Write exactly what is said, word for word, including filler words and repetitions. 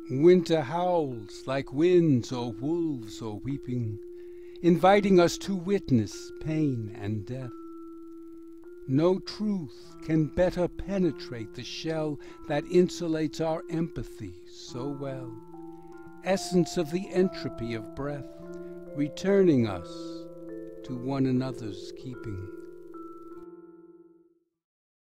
Winter howls like winds or wolves or weeping, inviting us to witness pain and death. No truth can better penetrate the shell that insulates our empathy so well. Essence of the entropy of breath, returning us to one another's keeping.